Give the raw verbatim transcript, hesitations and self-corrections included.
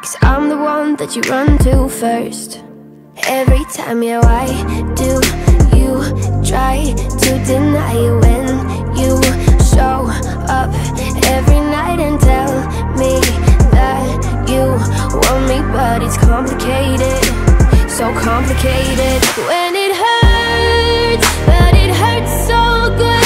'cause I'm the one that you run to first. Every time, yeah, why do you try to deny it when you show up every night and tell me that you want me? But it's complicated, so complicated. When it hurts, but it hurts so good.